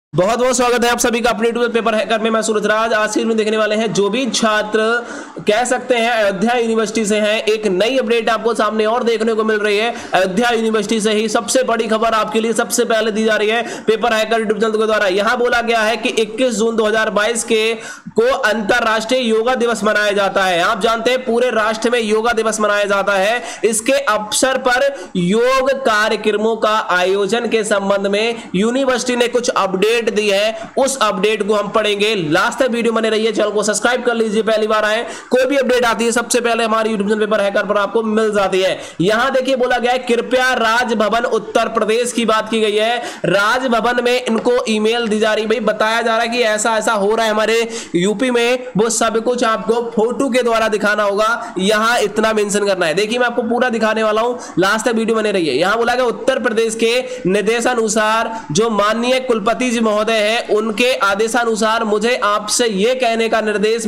बहुत बहुत स्वागत है आप सभी का अपने यूट्यूब पेपर हैकर में। मैं सूरज राज। आज की देखने वाले हैं जो भी छात्र कह सकते हैं अयोध्या यूनिवर्सिटी से हैं, एक नई अपडेट आपको सामने और देखने को मिल रही है। अयोध्या यूनिवर्सिटी से ही सबसे बड़ी खबर आपके लिए सबसे पहले दी जा रही है पेपर हैकर यूट्यूब चैनल के द्वारा। यहां बोला गया है कि 21 जून 2022 को अंतरराष्ट्रीय योगा दिवस मनाया जाता है। आप जानते हैं पूरे राष्ट्र में योगा दिवस मनाया जाता है। इसके अवसर पर योग कार्यक्रमों का आयोजन के संबंध में यूनिवर्सिटी ने कुछ अपडेट दी है, उस अपडेट को हम पढ़ेंगे। लास्ट तक वीडियो बने रहिए, चैनल को सब्सक्राइब कर लीजिए। पहली बार आए, कोई भी अपडेट आती है सबसे पहले हमारे यूट्यूब चैनल पेपर हैकर पर आपको मिल जाती है। यहां देखिए बोला गया है कृपया राजभवन उत्तर प्रदेश की बात की गई है। राजभवन में इनको ईमेल दी जा रही, भाई बताया जा रहा है कि ऐसा ऐसा हो रहा है हमारे यूपी में, वो सब कुछ आपको फोटो के द्वारा दिखाना होगा। यहां इतना मेंशन करना है। देखिए मैं आपको पूरा दिखाने वाला हूं, लास्ट तक वीडियो बने रहिए। यहां बोला गया उत्तर प्रदेश के निर्देशानुसार जो माननीय कुलपति जी महोदय है, उनके आदेशानुसार मुझे आपसे यह कहने का निर्देश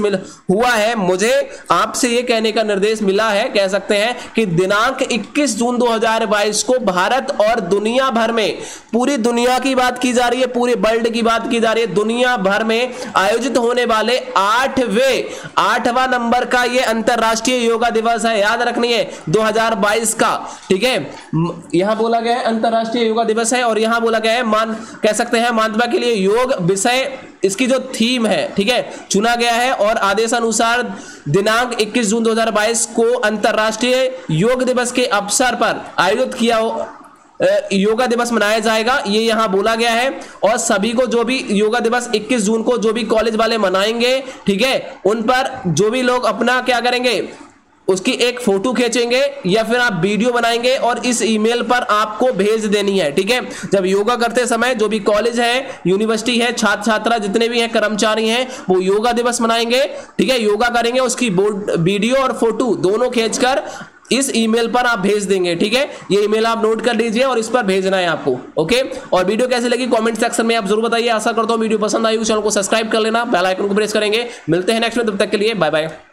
मिला है, कह सकते हैं कि दिनांक 21 जून 2022 को भारत और दुनिया भर में, पूरी दुनिया की बात की जा रही है, पूरे वर्ल्ड की बात की जा रही है, दुनिया भर में आयोजित होने वाले 8वां नंबर का यह अंतरराष्ट्रीय योगा दिवस है। याद रखनी है 2022 का, ठीक है। यहां बोला गया है अंतरराष्ट्रीय योगा दिवस है और यहां बोला गया है कह सकते हैं मानवता के लिए योग विषय, इसकी जो थीम है, ठीक है, चुना गया है और आदेशानुसार दिनांक 21 जून 2022 को अंतरराष्ट्रीय योग दिवस के अवसर पर आयोजित किया योगा दिवस मनाया जाएगा, ये यहां बोला गया है। और सभी को जो भी योगा दिवस 21 जून को जो भी कॉलेज वाले मनाएंगे, ठीक है, उन पर जो भी लोग अपना क्या करेंगे, उसकी एक फोटो खींचेंगे या फिर आप वीडियो बनाएंगे और इस ईमेल पर आपको भेज देनी है, ठीक है। जब योगा करते समय जो भी कॉलेज है, यूनिवर्सिटी है, छात्र छात्रा जितने भी हैं, कर्मचारी हैं, वो योगा दिवस मनाएंगे, ठीक है, योगा करेंगे, उसकी वीडियो और फोटो दोनों खींचकर इस ईमेल पर आप भेज देंगे, ठीक है। ये ईमेल आप नोट कर लीजिए और इस पर भेजना है आपको, ओके। और वीडियो कैसी लगी कमेंट सेक्शन में आप जरूर बताइए। आशा करता हूं वीडियो पसंद आई हो, चैनल को सब्सक्राइब कर लेना, बेल आइकन को प्रेस करेंगे। मिलते हैं नेक्स्ट में, तब तक के लिए बाय बाय।